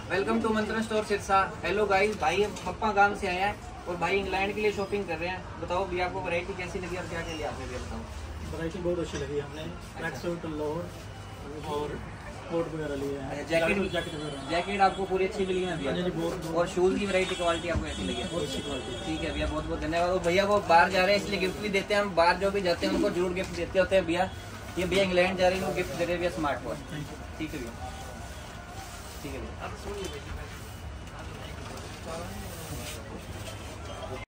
Welcome to Mantran store Sirsa. Hello guys, भाई हम पप्पा गांव से आए हैं और भाई इंग्लैंड के लिए शॉपिंग कर रहे हैं। बताओ भैया आपको वैरायटी कैसी लगी और क्या क्या लिया आपने, भैया बताओ। वैरायटी बहुत अच्छी लगी हमने। ट्रैक सूट, लोअर और कोट वगैरह लिए हैं। जैकेट आपको पूरी अच्छी मिली है भैया। और शूज की वैरायटी क्वालिटी आपको ऐसी लगी है? बहुत अच्छी क्वालिटी। ठीक है भैया, बहुत बहुत धन्यवाद। और भैया वो बाहर जा रहे हैं इसलिए गिफ्ट भी देते हैं। हम बाहर जो भी जाते हैं उनको जरूर गिफ्ट देते होते हैं भैया। ये भैया इंग्लैंड जा रहे हैं, उनको गिफ्ट दे रहे हैं भैया स्मार्ट वॉच। ठीक है भैया, ठीक है भैया।